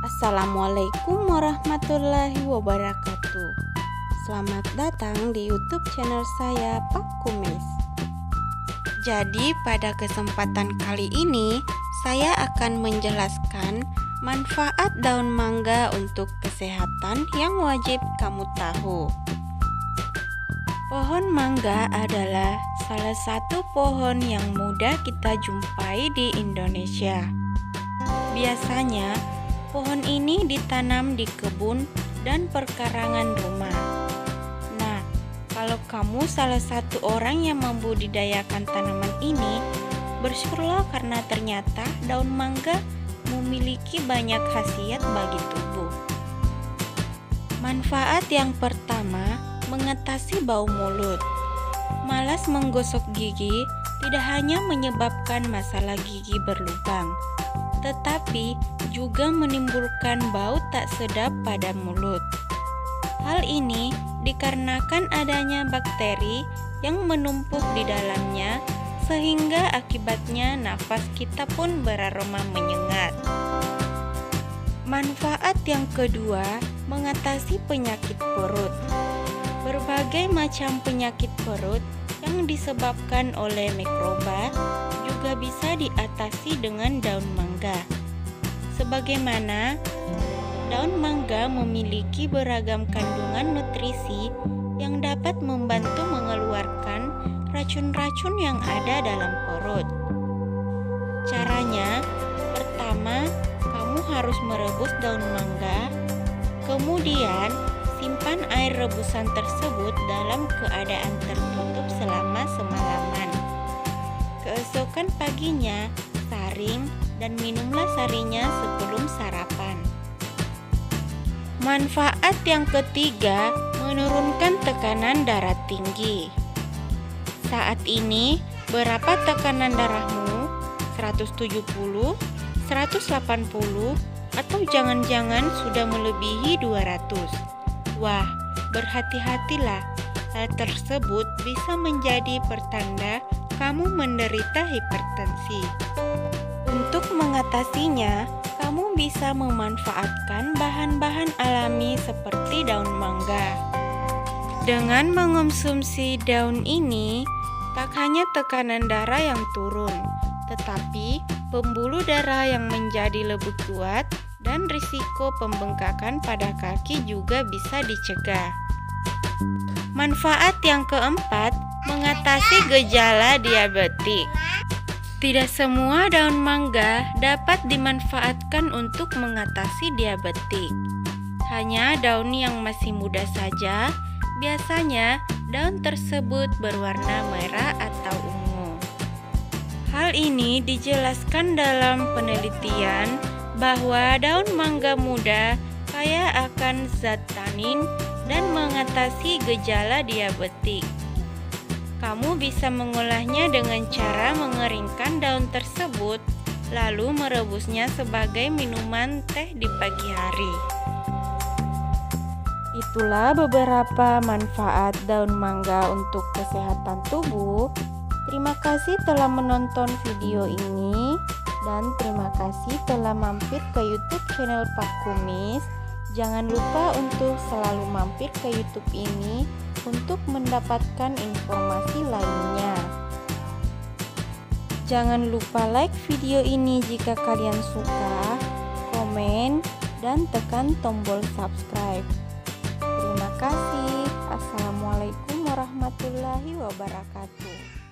Assalamualaikum warahmatullahi wabarakatuh. Selamat datang di YouTube channel saya, Pak Kumis. Jadi pada kesempatan kali ini saya akan menjelaskan manfaat daun mangga untuk kesehatan yang wajib kamu tahu. Pohon mangga adalah salah satu pohon yang mudah kita jumpai di Indonesia. Biasanya pohon ini ditanam di kebun dan perkarangan rumah. Nah, kalau kamu salah satu orang yang membudidayakan tanaman ini, bersyukurlah karena ternyata daun mangga memiliki banyak khasiat bagi tubuh. Manfaat yang pertama, mengatasi bau mulut. Malas menggosok gigi tidak hanya menyebabkan masalah gigi berlubang, tetapi juga menimbulkan bau tak sedap pada mulut. Hal ini dikarenakan adanya bakteri yang menumpuk di dalamnya, sehingga akibatnya nafas kita pun beraroma menyengat. Manfaat yang kedua, mengatasi penyakit perut. Berbagai macam penyakit perut yang disebabkan oleh mikroba juga bisa diatasi dengan daun mangga. Sebagaimana daun mangga memiliki beragam kandungan nutrisi yang dapat membantu mengeluarkan racun-racun yang ada dalam perut. Caranya, pertama, kamu harus merebus daun mangga, kemudian simpan air rebusan tersebut dalam keadaan tertutup selama semalaman. Keesokan paginya, saring dan minumlah sarinya sebelum sarapan. Manfaat yang ketiga, menurunkan tekanan darah tinggi. Saat ini, berapa tekanan darahmu? 170, 180, atau jangan-jangan sudah melebihi 200? Wah, berhati-hatilah. Hal tersebut bisa menjadi pertanda kamu menderita hipertensi. Untuk mengatasinya, kamu bisa memanfaatkan bahan-bahan alami seperti daun mangga. Dengan mengonsumsi daun ini, tak hanya tekanan darah yang turun, tetapi pembuluh darah yang menjadi lebih kuat dan risiko pembengkakan pada kaki juga bisa dicegah. Manfaat yang keempat, mengatasi gejala diabetik. Tidak semua daun mangga dapat dimanfaatkan untuk mengatasi diabetik. Hanya daun yang masih muda saja, biasanya daun tersebut berwarna merah atau ungu. Hal ini dijelaskan dalam penelitian bahwa daun mangga muda kaya akan zat tanin dan mengatasi gejala diabetik. Kamu bisa mengolahnya dengan cara mengeringkan daun tersebut, lalu merebusnya sebagai minuman teh di pagi hari. Itulah beberapa manfaat daun mangga untuk kesehatan tubuh. Terima kasih telah menonton video ini, dan terima kasih telah mampir ke YouTube channel Pak Kumis. Jangan lupa untuk selalu mampir ke YouTube ini untuk mendapatkan informasi lainnya. Jangan lupa like video ini jika kalian suka, komen, dan tekan tombol subscribe. Terima kasih. Assalamualaikum warahmatullahi wabarakatuh.